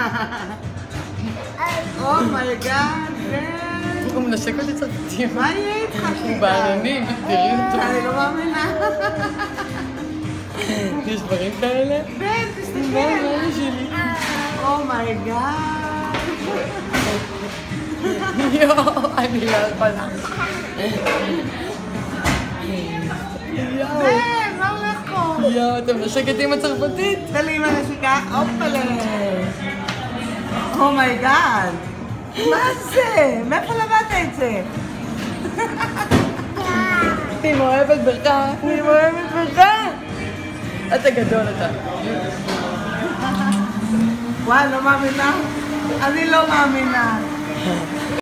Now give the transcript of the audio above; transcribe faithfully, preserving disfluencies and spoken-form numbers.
אומייגאד, הוא מנשק אותי צרפתים. מה יהיה איתך? הוא בעננים, תראי אותו. אני לא מאמינה. יש דברים כאלה? בן, תסתכל. מה זה שלי? אומייגאד. יואו, אני לא יכולה. יואו. בן, מה הולך פה? יואו, אתה מנשקת עם הצרפתית? תן לי עם הנשיקה, הופלה. אומייגאד. מה זה? מאיפה למדת את זה? אני מאוהבת בך. אני מאוהבת בך. אתה גדול אתה. וואי, לא מאמינה. אני לא מאמינה.